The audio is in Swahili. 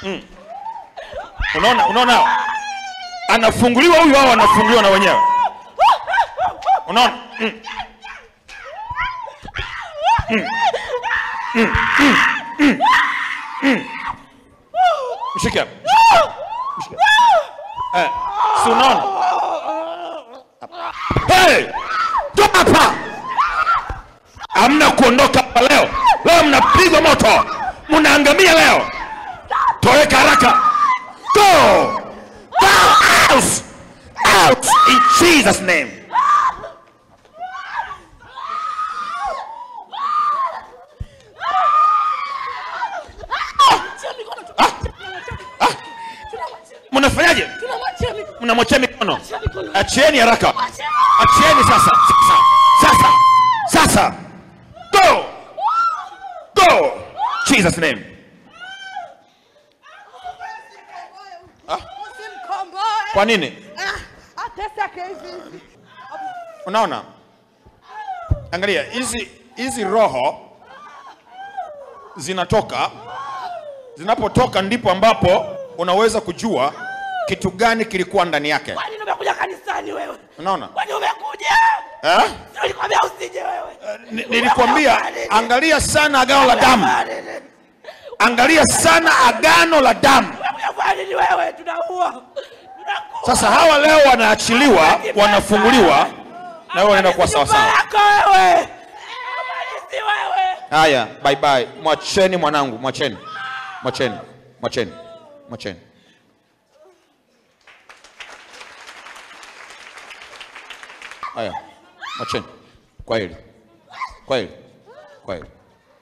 Unaona? Anafunguliwa huyu au anafunguliwa na wenyewe? Unaona? Mshike. Si unaona? Hey! Toka hapa! Hamna kuondoka hapa leo. Leo mnapigwa moto. Mnaangamia leo. Toweka haraka. Go! Go out! Out in Jesus' name. Mnafanyaje? Mnamwachia mikono. Achieni haraka. Achieni sasa. Sasa. Go! Go! Jesus' name. Kwa nini? Unaona? Angalia, hizi roho zinapotoka ndipo ambapo unaweza kujua kitu gani kilikuwa ndani yake. Kwani umekuja kanisani wewe? Unaona? Kwani umekuja? Nilikwambia usije wewe. Nilikwambia angalia sana Agano la Damu. Angalia sana Agano la Damu. Umekuja wewe? Tunaua. Sasa hawa leo wanaachiliwa, wanafunguliwa na wewe unaenda kwa sawa sawa. Wewe. Haya, bye bye. Mwacheni mwanangu, mwacheni. Haya, mwacheni. Kwa hili.